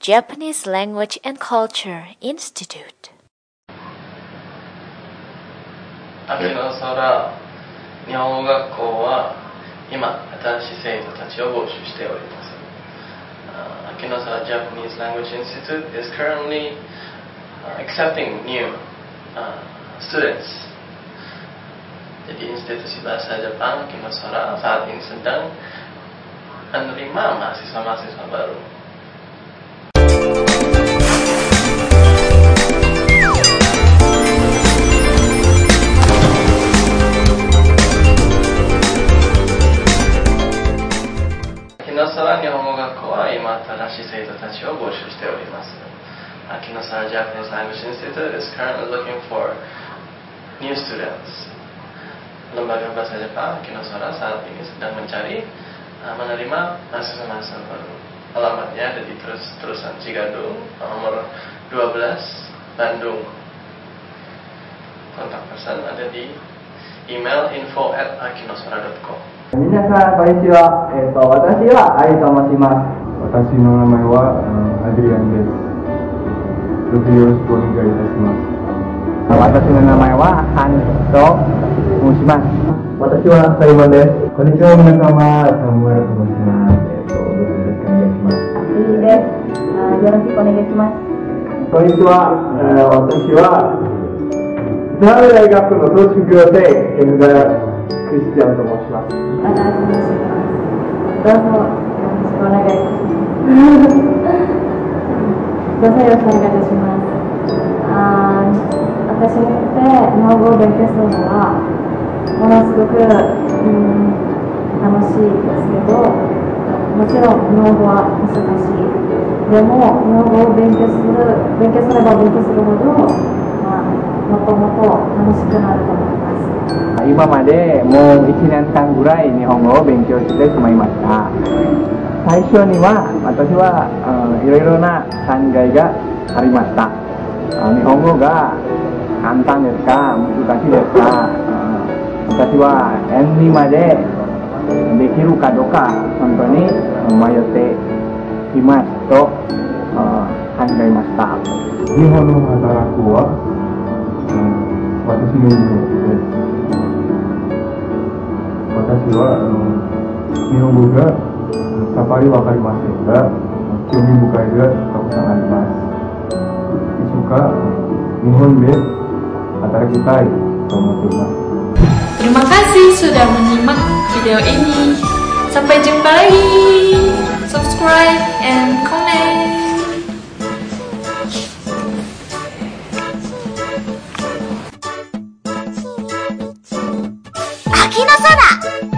Japanese Language and Culture Institute. 秋の空日本語学校は今新しい生徒たちを募集しております。秋の空 Japanese Language Institute is currently accepting new students. Jadi institusi bahasa Jepang Akinosora saat ini sedang menerima mahasiswa-mahasiswa baru. Akinosora Nihongo Gakko wa ima atarashii seito tachi o bōshū shite orimasu. Akinosora Japanese Language Institute is currently looking for new students. Lembaga Bahasa Jepang Akinosora saat ini sedang menerima mahasiswa-mahasiswa baru. Alamatnya ada di terusan Cigadung, nomor 12, Bandung. Kontak person ada di email info@akinosora.com. 皆さんこんにちは。私はアリと申します。 私の名前はアドリアンです。どうぞよろしくお願いいたします。 私の名前はハンと申します。私はサイモンです。 こんにちは、皆様。サムエルと申します。どうぞよろしくお願いします。 いいです。よろしくお願いします。 こんにちは。私は奈良大学の卒業生、エムガクリスティアンと申します。 どうぞよろしくお願いします。どうぞよろしくお願いいたします。私にとって日本語を勉強するのはものすごく、楽しいですけど、もちろん日本語は難しい。でも日本語を勉強すれば勉強するほど、もっともっと楽しくなると思います。 今までもう1年間ぐらい日本語を勉強してしまいました。最初には私はいろいろな考えがありました。日本語が簡単ですか難しいですか、私は N2 までできるかどうか本当に迷っていますと考えました。 日本の働くは私の夢です。私は日本語がさっぱりわかりませんが、興味深いがたくさんあります。いつか日本で働きたいと思っています。 Terima kasih sudah menyimak video ini. Sampai jumpa lagi. Subscribe and comment. Akinosora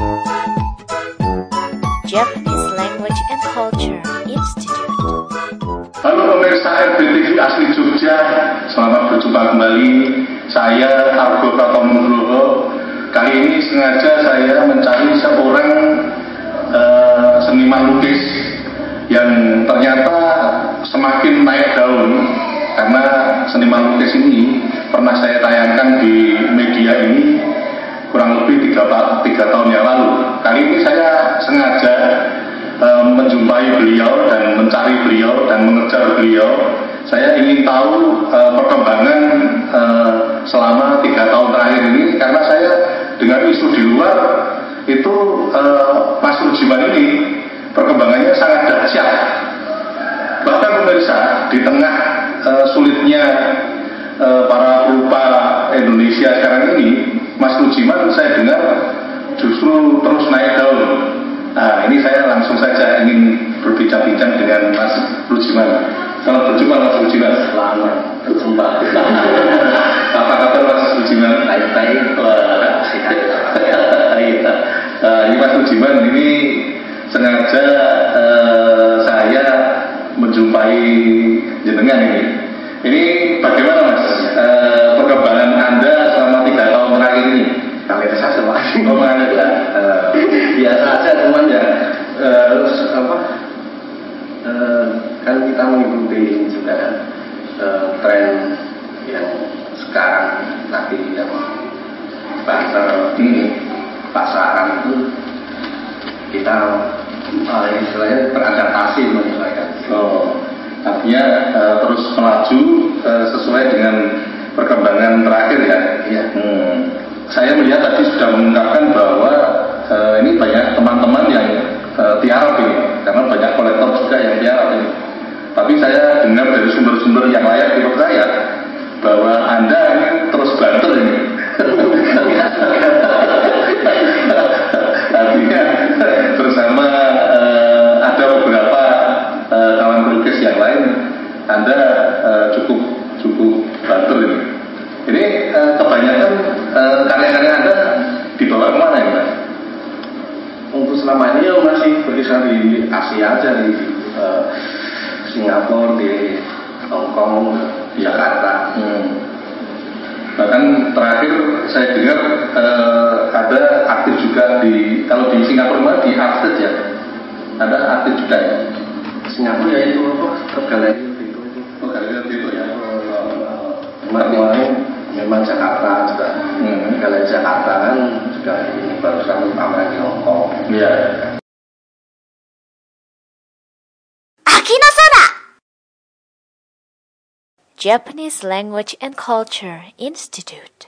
Japanese Language and Culture Institute. Halo pemirsa RBTV Asli Jogja, selamat berjumpa kembali. Saya Argo Pratomo. Kali ini sengaja saya mencari seorang seniman lukis yang ternyata semakin naik daun, karena seniman lukis ini pernah saya tayangkan di media ini kurang lebih 3 tahun yang lalu. Kali ini saya sengaja menjumpai beliau dan mencari beliau dan mengejar beliau. Saya ingin tahu perkembangan selama 3 tahun terakhir ini, karena saya dengan isu di luar itu Mas Rujiman ini perkembangannya sangat dahsyat. Bahkan pemirsa, di tengah sulitnya para perupa Indonesia sekarang ini, Mas Rujiman saya dengar justru terus naik daun. Nah, ini saya langsung saja ingin berbincang-bincang dengan Mas Rujiman. Selamat berjumpa Mas Rujiman. Selamat berjumpa. Apa kabar Mas Rujiman? Baik-baik. Ini Mas Rujiman, ini sengaja saya menjumpai jenengan ini. Ini bagaimana Mas perkembangan Anda selama 3 tahun terakhir ini? Kami rasa semua. Biasa aja cuman ya kan kita mengikuti juga tren yang sekarang tadi yang bahasa pasaran itu kita istilahnya beradaptasi menyesuaikan. Tapi artinya terus melaju sesuai dengan perkembangan terakhir ya. Iya. Saya melihat tadi sudah mengungkapkan bahwa ini banyak teman-teman yang tiarap ini, karena banyak kolektor juga yang tiarap ini. Tapi saya dengar dari sumber-sumber yang layak dipercaya bahwa Anda ini terus banter ini. Artinya bersama ada beberapa kawan pelukis yang lain, Anda cukup banter ini. Ini kebanyakan karya-karya Anda dibawa kemana ya, Pak? Untuk selama ini masih berkisar di Asia aja, di Singapura, di Hong Kong, di Jakarta. Bahkan terakhir saya dengar ada aktif juga kalau di Singapura di Artstate ya, ada aktif juga ya. Singapura ya itu apa? Galeri itu. Oh, galeri itu ya. Memang Jakarta juga. Galeri Jakarta kan juga ini barusan pameran di Hong Kong. Iya. Akinosara Japanese Language and Culture Institute.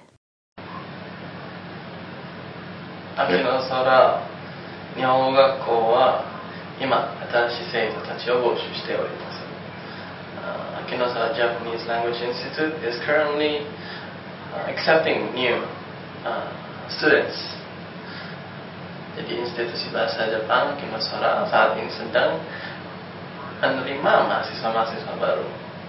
Akinosara 日本語学校は今新しい生徒たちを募集しております。Akinosara Japanese Language Institute is currently accepting new students. Jadi institusi bahasa Jepang Akinosara saat ini sedang menerima mahasiswa-mahasiswa baru.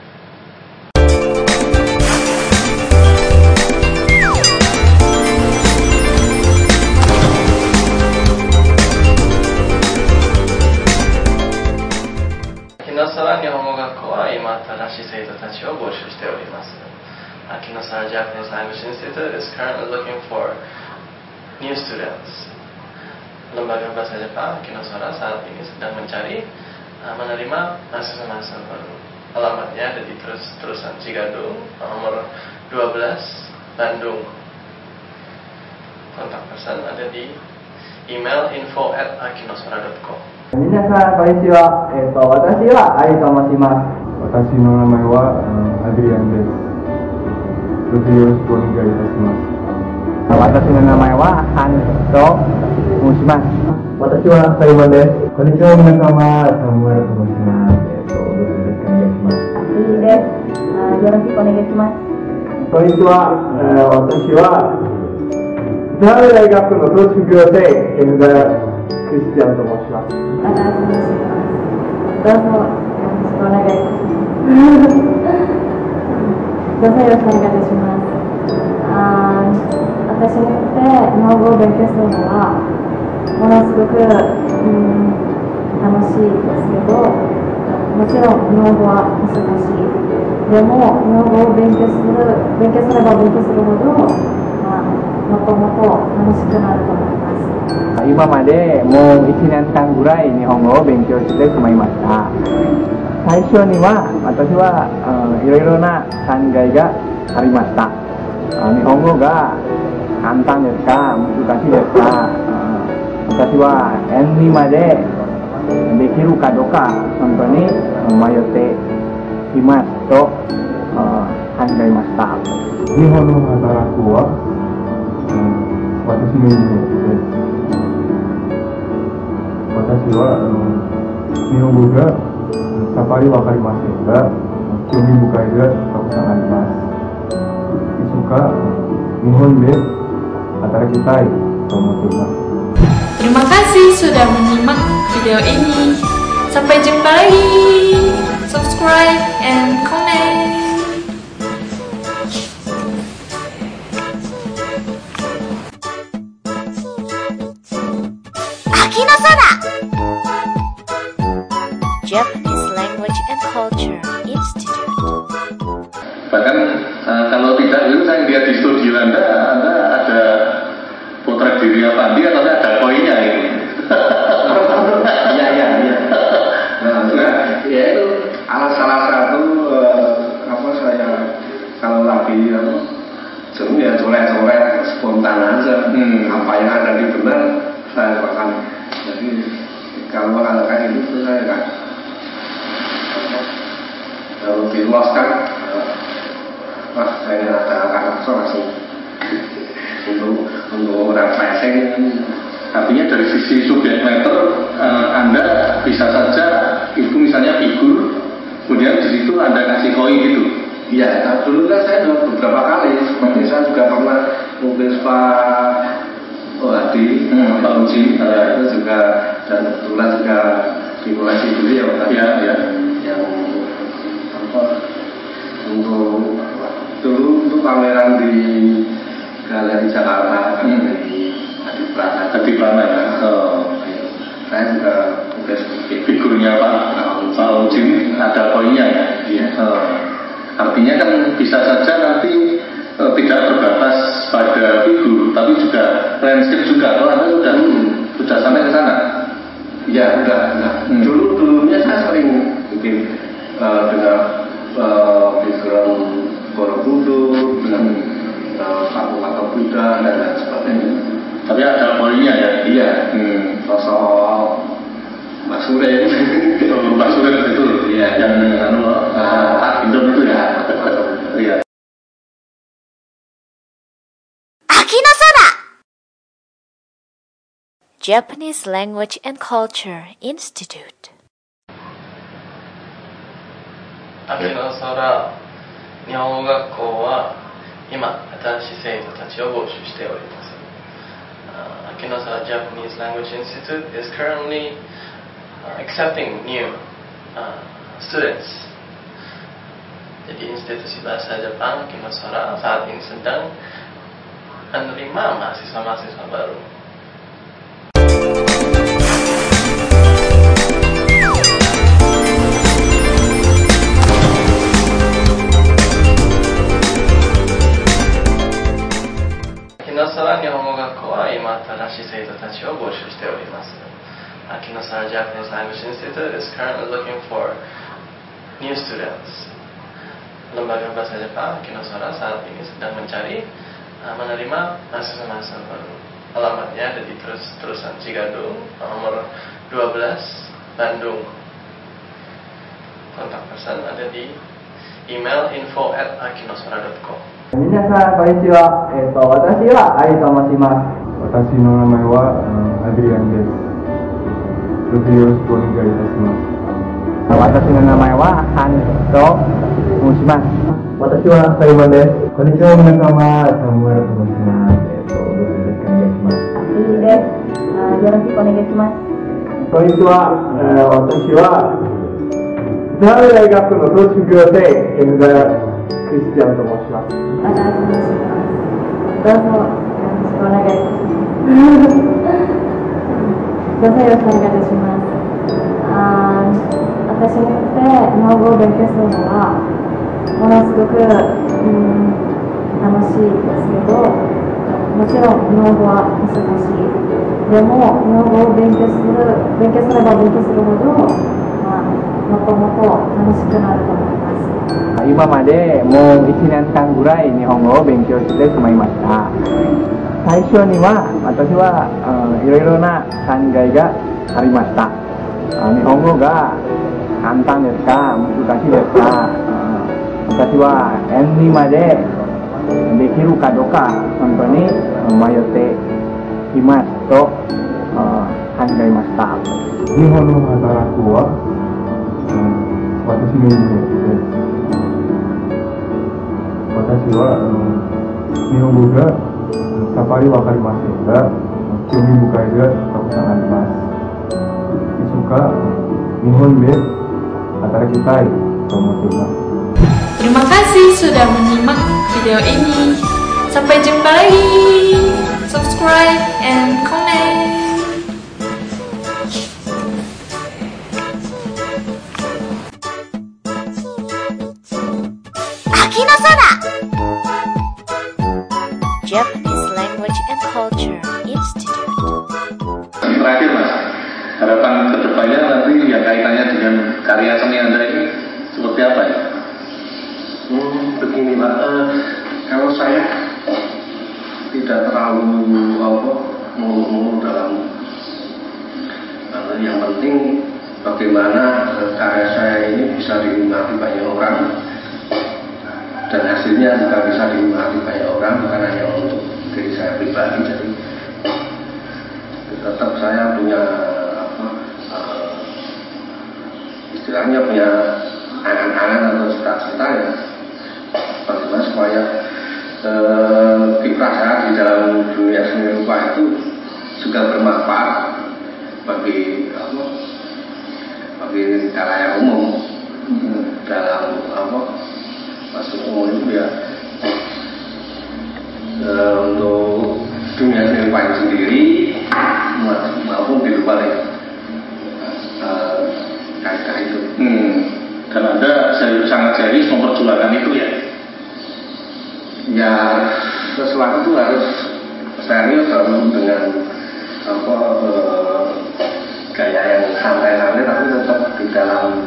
Akinosara 日本語学校は今新しい生徒たちを募集しております。Akinosara Japanese Language Institute is currently looking for new students. Lembaga Bahasa Jepang Akinosara saat ini sedang menerima mahasiswa-mahasiswa baru. Alamatnya ada di terusan Cigadung, nomor 12, Bandung. Kontak person ada di email info@akinosara.com. 皆さんこんにちは。私はアリと申します。 私の名前はアデリアンです。どうぞよろしくお願いいたします。 私の名前はハンと申します。私はサイモンです。こんにちは皆様、サムエルと申します。どうぞよろしくお願いします。 いいです。よろしくお願いします。 こんにちは。私は大学の卒業生、現在クリスチャンと申します。 どうぞよろしくお願いします。どうぞよろしくお願いいたします。私にとって日本語を勉強するのはものすごく、楽しいですけど、もちろん日本語は難しい。でも日本語を勉強すれば勉強するほど、もっともっと楽しくなると思います。 今までもう1年間ぐらい日本語を勉強してしまいました。最初には私はいろいろな考えがありました。日本語が簡単ですか難しいですか、私は演技までできるかどうか本当に迷っていますと考えました。 日本の働くは私のイメージです。私は日本語がさっぱりわかりませんが興味深いがたくさんあります。いつか日本で働きたいと思っています。 Terima kasih sudah menyimak video ini. Sampai jumpa lagi. Subscribe and comment. Akinosara Japanese Language and Culture Institute. Bahkan kalau tidak itu saya lihat di studio Anda ada potret diri Avandi atau ada koinnya ini. Iya. Ya itu salah satu saya kalau lagi jenuh ya coret-coret spontan aja. Apa yang ada di benar saya akan. Jadi kalau kayak gitu saya kan diloloskan. Wah, saya ada kakak langsung untuk refreshing. Artinya dari sisi subjek matter Anda bisa saja itu misalnya figur, kemudian di situ Anda kasih koin gitu. Iya, nah, dulu kan saya beberapa kali, seperti saya juga pernah lukis Pak Hadi, Pak Uji, itu juga, dan kebetulan juga di koleksi beliau kan, ya, yang apa untuk dulu untuk pameran di Galeri Jakarta Adi Prana ya. Saya juga lukis figurnya Pak Uji ada koinnya ya. Iya. Artinya kan bisa saja nanti tidak terbatas pada figur, tapi juga landscape juga. Kalau Anda sudah sampai ke sana? Ya, udah. Dulunya saya sering bikin dengan background Borobudur, dengan patung Buddha dan lain sebagainya. Tapi ada poinnya ya? Iya. Sosok Mas Suren. Mas Suren itu, iya, yang Indom itu ya. Iya. Akinosora Japanese Language and Culture Institute. Akinosora 日本語学校は今新しい生徒たちを募集しております。Akinosara Japanese Language Institute is currently accepting new students. Jadi institusi bahasa Jepang Akinosara saat ini sedang menerima mahasiswa-mahasiswa baru. Akinosara 日本語学校は今新しい生徒たちを募集しております。Akinosara Japanese Language Institute is currently looking for new students. Lembaga Bahasa Jepang Akinosara saat ini sedang menerima mahasiswa-mahasiswa baru. Alamatnya ada di terusan Cigadung, nomor 12, Bandung. Kontak person ada di email info@akinosara.com. 皆さんこんにちは。私は愛と申します。 私の名前はアドリアンです。どうぞよろしくお願いいたします。 私の名前はハンと申します。私はサイモンです。こんにちは皆様、サムエルと申します。どうぞよろしくお願いします。 いいです。よろしくお願いします。 こんにちは。私は奈良大学の卒業生、N田クリスチャンと申します。 どうぞよろしくお願いします。どうぞよろしくお願いいたします。私にとって日本語を勉強するのはものすごく、楽しいですけど、もちろん日本語は難しい。でも日本語を勉強すれば勉強するほど、もっともっと楽しくなると思います。 今までもう1年間ぐらい日本語を勉強してしまいました。最初には私はいろいろな考えがありました。日本語が簡単ですか難しいですか、私は演技までできるかどうか本当に迷っていますと考えました。 日本の働くは私のイメージです。私は日本語がさっぱりわかりませんが興味深いがたくさんあります。いつか日本で働きたいと思っています。 Terima kasih sudah menyimak video ini. Sampai jumpa lagi. Subscribe and comment. Akinosara Japanese Language and Culture Institute. Terakhir Mas, harapan kedepannya nanti ya kaitannya dengan karya seni Anda ini seperti apa ya? Begini Pak, kalau saya tidak terlalu mulu dalam yang penting bagaimana karya saya ini bisa dinikmati banyak orang dan hasilnya juga bisa dinikmati banyak orang, bukan hanya untuk diri saya pribadi. Jadi tetap saya punya istilahnya punya angan-angan atau cita-cita ya, bagaimana supaya kiprah saya di dalam dunia seni rupa itu juga bermanfaat bagi khalayak umum. Dalam masuk umum itu ya untuk dunia seni rupa itu sendiri maupun di luar kaidah itu. Dan Anda sangat serius memperjuangkan itu ya? Ya, sesuatu itu harus serius dengan gaya yang santai-santai, tapi tetap di dalam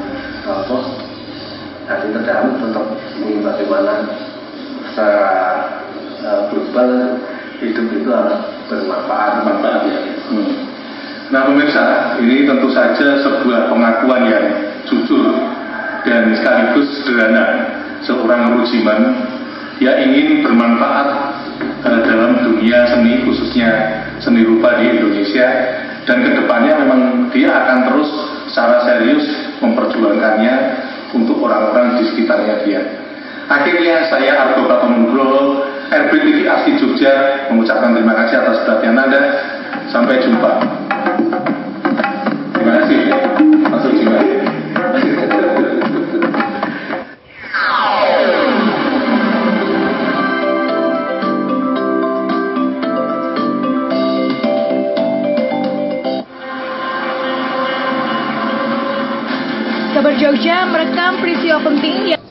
hati terdalam tetap ini bagaimana secara global hidup itu harus bermanfaat ya. Nah pemirsa, ini tentu saja sebuah pengakuan yang jujur dan sekaligus sederhana seorang Rujiman yang ingin bermanfaat dalam dunia seni, khususnya seni rupa di Indonesia, dan kedepannya memang dia akan terus secara serius memperjuangkannya untuk orang-orang di sekitarnya dia. Akhirnya saya Argo Pratonugro, RBTV Asli Jogja mengucapkan terima kasih atas perhatian Anda. Sampai jumpa. Terima kasih. Mas Rujiman. Kabar Jogja merekam peristiwa penting